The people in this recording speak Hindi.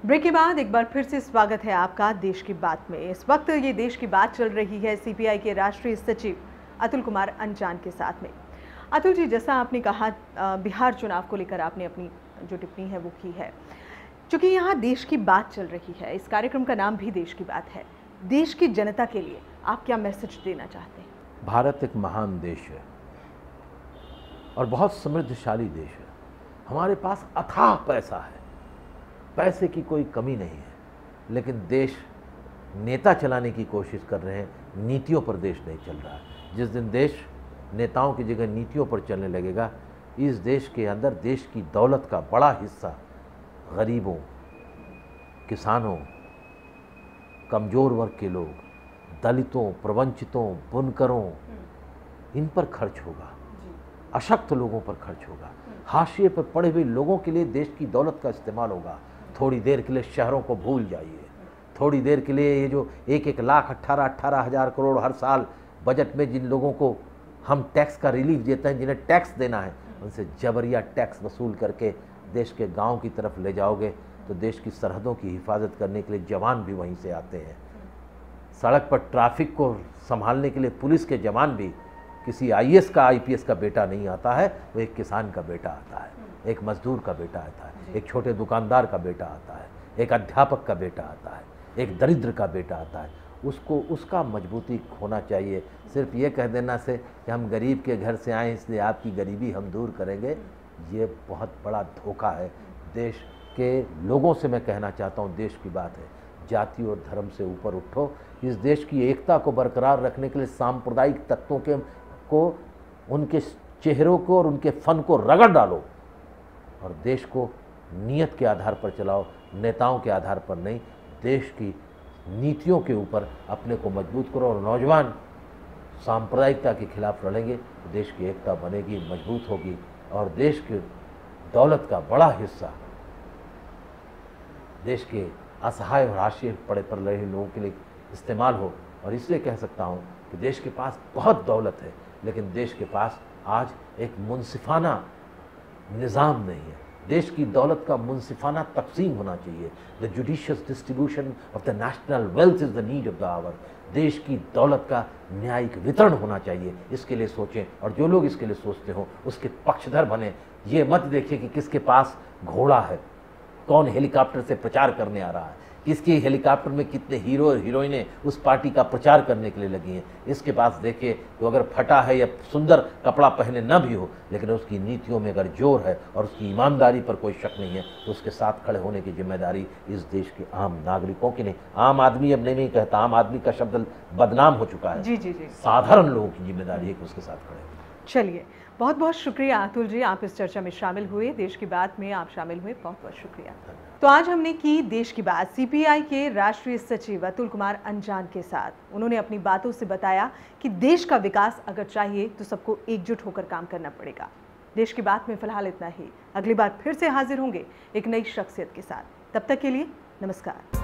ब्रेक के बाद एक बार फिर से स्वागत है आपका देश की बात में। इस वक्त ये देश की बात चल रही है सीपीआई के राष्ट्रीय सचिव अतुल कुमार अंजान के साथ में। अतुल जी, जैसा आपने कहा बिहार चुनाव को लेकर आपने अपनी जो टिप्पणी है वो की है। चूँकि यहाँ देश की बात चल रही है, इस कार्यक्रम का नाम भी देश की बात है। देश की जनता के लिए आप क्या मैसेज देना चाहते हैं? भारत एक महान देश है और बहुत समृद्धशाली देश है। हमारे पास अथाह पैसा है, पैसे की कोई कमी नहीं है, लेकिन देश नेता चलाने की कोशिश कर रहे हैं, नीतियों पर देश नहीं चल रहा है। जिस दिन देश नेताओं की जगह नीतियों पर चलने लगेगा, इस देश के अंदर देश की दौलत का बड़ा हिस्सा गरीबों, किसानों, कमज़ोर वर्ग के लोग, दलितों, प्रवंचितों, बुनकरों, इन पर खर्च होगा, अशक्त लोगों पर खर्च होगा, हाशिए पर पड़े हुए लोगों के लिए देश की दौलत का इस्तेमाल होगा। थोड़ी देर के लिए शहरों को भूल जाइए, थोड़ी देर के लिए ये जो 1-1 लाख 18 हज़ार करोड़ हर साल बजट में जिन लोगों को हम टैक्स का रिलीफ देते हैं, जिन्हें टैक्स देना है, उनसे जबरिया टैक्स वसूल करके देश के गांव की तरफ ले जाओगे तो देश की सरहदों की हिफाजत करने के लिए जवान भी वहीं से आते हैं। सड़क पर ट्रैफिक को संभालने के लिए पुलिस के जवान भी किसी आईएएस का आईपीएस का बेटा नहीं आता है, वो एक किसान का बेटा आता है, एक मजदूर का बेटा आता है, एक छोटे दुकानदार का बेटा आता है, एक अध्यापक का बेटा आता है, एक दरिद्र का बेटा आता है। उसको उसका मजबूती होना चाहिए। सिर्फ ये कह देना से कि हम गरीब के घर से आए इसलिए आपकी गरीबी हम दूर करेंगे, ये बहुत बड़ा धोखा है। देश के लोगों से मैं कहना चाहता हूँ, देश की बात है, जाति और धर्म से ऊपर उठो। इस देश की एकता को बरकरार रखने के लिए सांप्रदायिक तत्वों को उनके चेहरों को और उनके फन को रगड़ डालो और देश को नीयत के आधार पर चलाओ, नेताओं के आधार पर नहीं। देश की नीतियों के ऊपर अपने को मजबूत करो और नौजवान सांप्रदायिकता के खिलाफ लड़ेंगे तो देश की एकता बनेगी, मजबूत होगी और देश की दौलत का बड़ा हिस्सा देश के असहाय और हाशिए पड़े पर रहे लोगों के लिए इस्तेमाल हो। और इसलिए कह सकता हूँ कि देश के पास बहुत दौलत है, लेकिन देश के पास आज एक मुनसिफाना निज़ाम नहीं है। देश की दौलत का मुनसिफाना तकसीम होना चाहिए। The judicious distribution of the national wealth is the need of the hour. देश की दौलत का न्यायिक वितरण होना चाहिए, इसके लिए सोचें और जो लोग इसके लिए सोचते हो उसके पक्षधर बने। ये मत देखिए कि किसके पास घोड़ा है, कौन हेलीकॉप्टर से प्रचार करने आ रहा है, किसके हेलीकॉप्टर में कितने हीरो और हीरोइनें उस पार्टी का प्रचार करने के लिए लगी हैं। इसके पास देखिए तो अगर फटा है या सुंदर कपड़ा पहने न भी हो, लेकिन उसकी नीतियों में अगर जोर है और उसकी ईमानदारी पर कोई शक नहीं है तो उसके साथ खड़े होने की जिम्मेदारी इस देश के आम नागरिकों की नहीं। आम आदमी अब नहीं कहता, आम आदमी का शब्द बदनाम हो चुका है। जी। साधारण लोगों की जिम्मेदारी है कि उसके साथ खड़े हो। चलिए, बहुत बहुत शुक्रिया अतुल जी, आप इस चर्चा में शामिल हुए, देश की बात में आप शामिल हुए, बहुत बहुत शुक्रिया। तो आज हमने की देश की बात सीपीआई के राष्ट्रीय सचिव अतुल कुमार अंजान के साथ। उन्होंने अपनी बातों से बताया कि देश का विकास अगर चाहिए तो सबको एकजुट होकर काम करना पड़ेगा। देश की बात में फिलहाल इतना ही। अगली बार फिर से हाजिर होंगे एक नई शख्सियत के साथ। तब तक के लिए नमस्कार।